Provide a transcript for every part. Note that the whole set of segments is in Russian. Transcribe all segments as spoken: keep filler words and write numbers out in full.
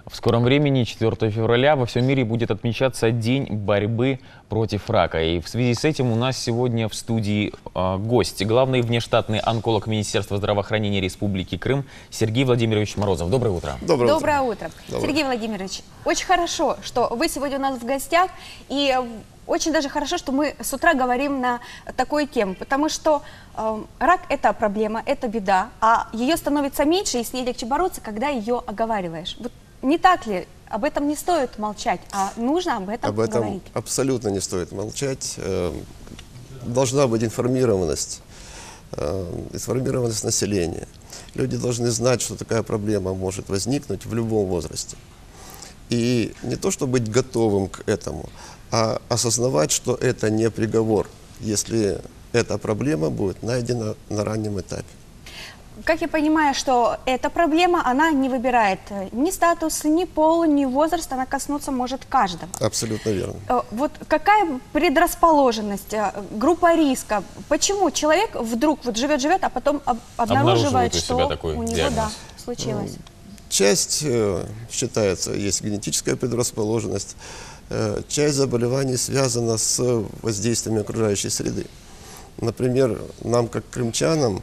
В скором времени, четвёртого февраля, во всем мире будет отмечаться День борьбы против рака. И в связи с этим у нас сегодня в студии э, гость, главный внештатный онколог Министерства здравоохранения Республики Крым Сергей Владимирович Морозов. Доброе утро. Доброе, Доброе утро. утро. Доброе. Сергей Владимирович, очень хорошо, что вы сегодня у нас в гостях. И очень даже хорошо, что мы с утра говорим на такую тему, потому что э, рак – это проблема, это беда, а ее становится меньше, и с ней легче бороться, когда ее оговариваешь. Вот не так ли? Об этом не стоит молчать, а нужно об этом, об этом говорить. Абсолютно не стоит молчать. Должна быть информированность, информированность населения. Люди должны знать, что такая проблема может возникнуть в любом возрасте. И не то, чтобы быть готовым к этому, а осознавать, что это не приговор, если эта проблема будет найдена на раннем этапе. Как я понимаю, что эта проблема, она не выбирает ни статус, ни пол, ни возраст, она коснуться может каждого. Абсолютно верно. Вот какая предрасположенность, группа риска? Почему человек вдруг вот живет-живет, а потом об, обнаруживает, что у него да, случилось? Часть э, считается, есть генетическая предрасположенность, э, часть заболеваний связана с воздействием окружающей среды. Например, нам, как крымчанам,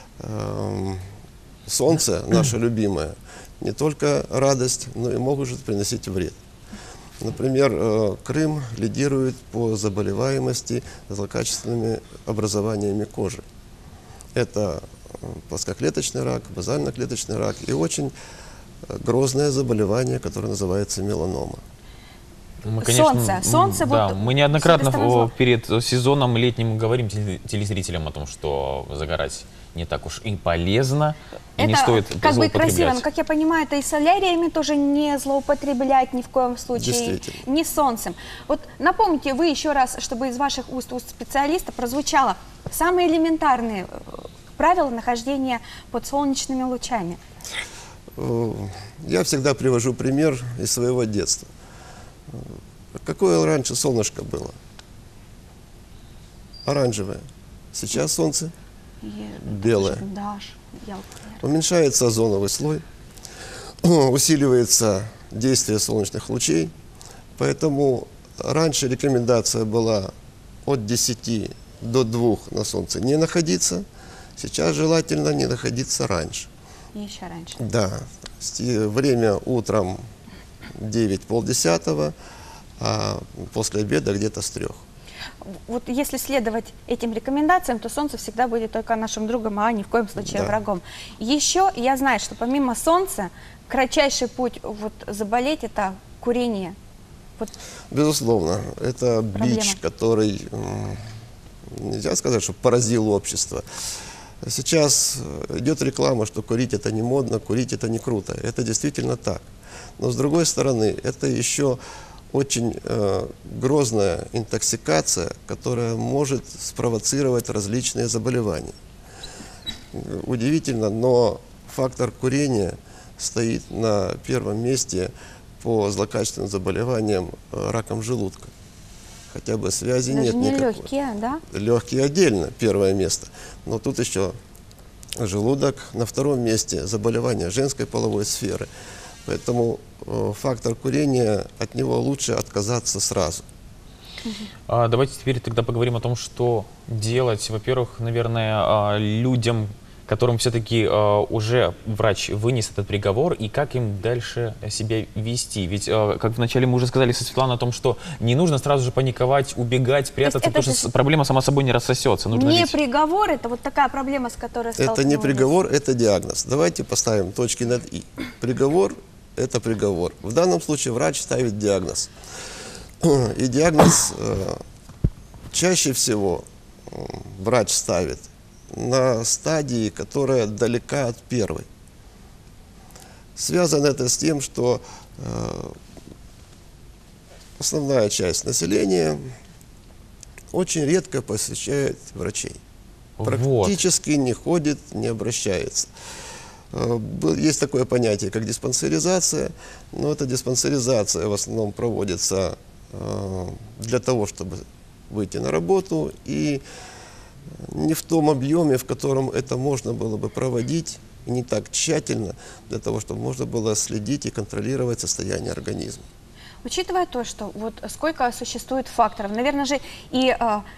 солнце, наше любимое, не только радость, но и может приносить вред. Например, Крым лидирует по заболеваемости злокачественными образованиями кожи. Это плоскоклеточный рак, базально-клеточный рак и очень грозное заболевание, которое называется меланома. Мы, конечно, солнце, солнце да, вот мы неоднократно перед сезоном летним говорим телезрителям о том, что загорать не так уж и полезно, и это не стоит как бы злоупотреблять. красиво, но, как я понимаю, это и соляриями тоже не злоупотреблять ни в коем случае, ни солнцем. Вот напомните вы еще раз, чтобы из ваших уст, уст специалиста прозвучало самые элементарные правила нахождения под солнечными лучами. Я всегда привожу пример из своего детства. Какое раньше солнышко было? Оранжевое. Сейчас солнце белое. Уменьшается озоновый слой, усиливается действие солнечных лучей. Поэтому раньше рекомендация была от десяти до двух на солнце не находиться. Сейчас желательно не находиться раньше. Еще раньше. Да. Время утром девять полдесятого, а после обеда где-то с трех. Вот если следовать этим рекомендациям, то солнце всегда будет только нашим другом, а ни в коем случае да. врагом. Еще я знаю, что помимо солнца, кратчайший путь вот, заболеть – это курение. Вот. Безусловно, это Проблема. бич, который, нельзя сказать, что поразил общество. Сейчас идет реклама, что курить это не модно, курить это не круто. Это действительно так. Но с другой стороны, это еще очень э, грозная интоксикация, которая может спровоцировать различные заболевания. Удивительно, но фактор курения стоит на первом месте по злокачественным заболеваниям э, раком желудка. Хотя бы связи Даже нет не никакой. Легкие, да? Легкие отдельно, первое место. Но тут еще желудок. На втором месте заболевания женской половой сферы. Поэтому э, фактор курения, от него лучше отказаться сразу. А, давайте теперь тогда поговорим о том, что делать. Во-первых, наверное, людям, которым все-таки уже врач вынес этот приговор, и как им дальше себя вести. Ведь, как вначале мы уже сказали со Светланой о том, что не нужно сразу же паниковать, убегать, прятаться, потому что проблема сама собой не рассосется. Нужно не ведь... приговор, это вот такая проблема, с которой столкнулись. Это не приговор, это диагноз. Давайте поставим точки над «и». Приговор – это приговор. В данном случае врач ставит диагноз. И диагноз э, чаще всего врач ставит на стадии, которая далека от первой. Связано это с тем, что э, основная часть населения очень редко посещает врачей. Практически вот. не ходит, не обращается. Э, есть такое понятие, как диспансеризация, но эта диспансеризация в основном проводится э, для того, чтобы выйти на работу, и не в том объеме, в котором это можно было бы проводить и не так тщательно для того, чтобы можно было следить и контролировать состояние организма. Учитывая то, что вот сколько существует факторов, наверное же и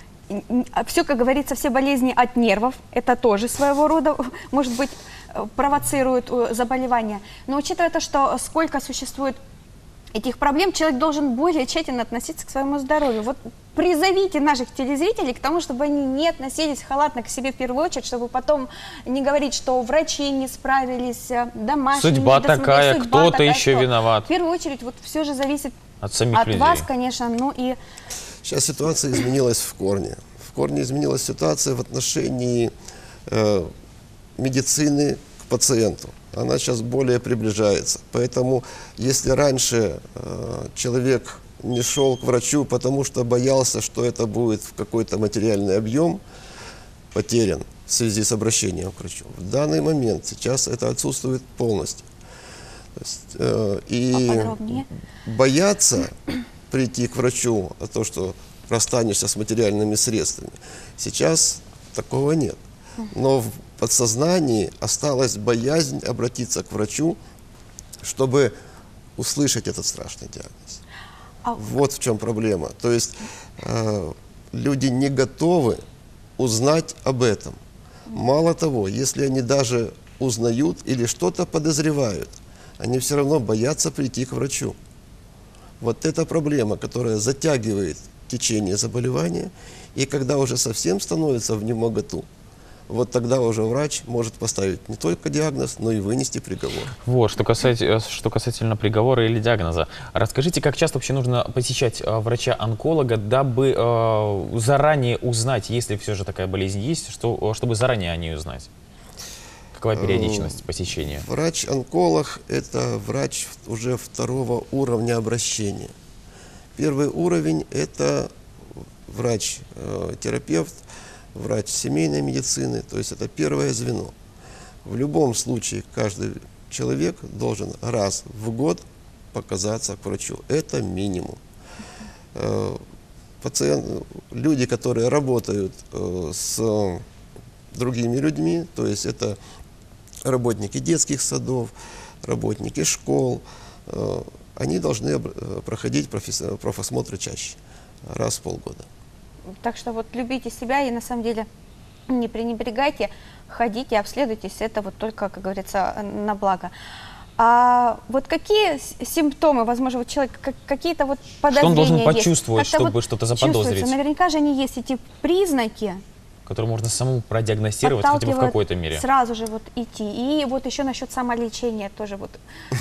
все, как говорится, все болезни от нервов, это тоже своего рода, может быть, провоцирует заболевания. Но учитывая то, что сколько существует этих проблем, человек должен более тщательно относиться к своему здоровью. Вот призовите наших телезрителей к тому, чтобы они не относились халатно к себе в первую очередь, чтобы потом не говорить, что врачи не справились, домашние... Судьба такая, кто-то еще что. виноват. В первую очередь, вот все же зависит от самих от людей. вас, конечно, ну и... Сейчас ситуация изменилась в корне. В корне изменилась ситуация в отношении э, медицины к пациенту. Она сейчас более приближается. Поэтому, если раньше э, человек не шел к врачу, потому что боялся, что это будет в какой-то материальный объем потерян в связи с обращением к врачу, в данный момент сейчас это отсутствует полностью. То есть, э, и Поподробнее. бояться прийти к врачу, а то, что расстанешься с материальными средствами, сейчас такого нет. Но в подсознании осталась боязнь обратиться к врачу, чтобы услышать этот страшный диагноз. А... Вот в чем проблема. То есть э, люди не готовы узнать об этом. Мало того, если они даже узнают или что-то подозревают, они все равно боятся прийти к врачу. Вот это проблема, которая затягивает течение заболевания, и когда уже совсем становится внемоготу, вот тогда уже врач может поставить не только диагноз, но и вынести приговор. Вот, что касается, что касательно приговора или диагноза. Расскажите, как часто вообще нужно посещать э, врача-онколога, дабы э, заранее узнать, если все же такая болезнь есть, что, чтобы заранее о ней узнать? Какова периодичность посещения? Врач-онколог – это врач уже второго уровня обращения. Первый уровень – это врач-терапевт, врач семейной медицины, то есть это первое звено. В любом случае каждый человек должен раз в год показаться к врачу. Это минимум. Пациент, люди, которые работают с другими людьми, то есть это работники детских садов, работники школ, они должны проходить профосмотры чаще, раз в полгода. Так что вот любите себя и на самом деле не пренебрегайте, ходите, обследуйтесь, это вот только, как говорится, на благо. А вот какие симптомы, возможно, вот человек, какие-то вот подозрения что он должен есть? почувствовать, чтобы вот что-то заподозрить? Наверняка же они есть, эти признаки, которые можно самому продиагностировать хотя бы в какой-то мере. Сразу же вот идти. И вот еще насчет самолечения тоже вот.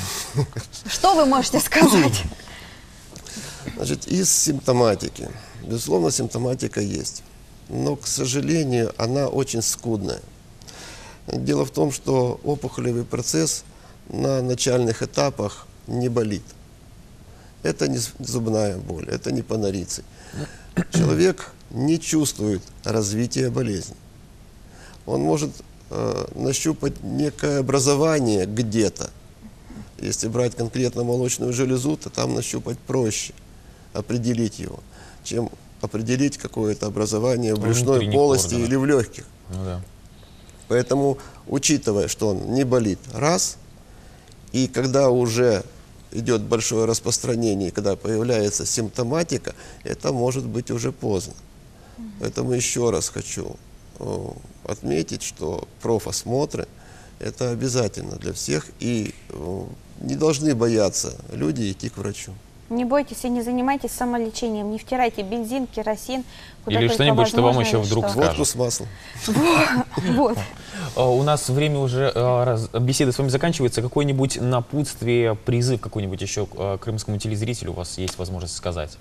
Что вы можете сказать? Значит, из симптоматики. Безусловно, симптоматика есть. Но, к сожалению, она очень скудная. Дело в том, что опухолевый процесс на начальных этапах не болит. Это не зубная боль, это не панориций. Человек не чувствует развития болезни. Он может э, нащупать некое образование где-то. Если брать конкретно молочную железу, то там нащупать проще, определить его, чем определить какое-то образование в брюшной полости или в легких. Ну, да. Поэтому, учитывая, что он не болит, раз, и когда уже идет большое распространение, когда появляется симптоматика, это может быть уже поздно. Поэтому еще раз хочу э, отметить, что профосмотры – это обязательно для всех, и э, не должны бояться люди идти к врачу. Не бойтесь и не занимайтесь самолечением, не втирайте бензин, керосин. Или что-нибудь, что вам еще вдруг скажут. Водку с маслом. Вот. У нас время уже, беседа с вами заканчивается. Какое-нибудь напутствие, призыв какой-нибудь еще крымскому телезрителю у вас есть возможность сказать?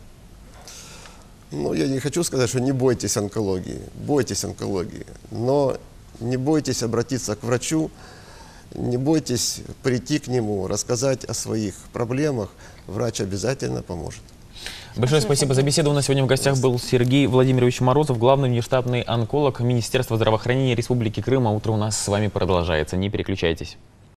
Ну, я не хочу сказать, что не бойтесь онкологии. Бойтесь онкологии. Но не бойтесь обратиться к врачу, не бойтесь прийти к нему, рассказать о своих проблемах. Врач обязательно поможет. Большое спасибо за беседу. У нас сегодня в гостях был Сергей Владимирович Морозов, главный внештатный онколог Министерства здравоохранения Республики Крым. А утро у нас с вами продолжается. Не переключайтесь.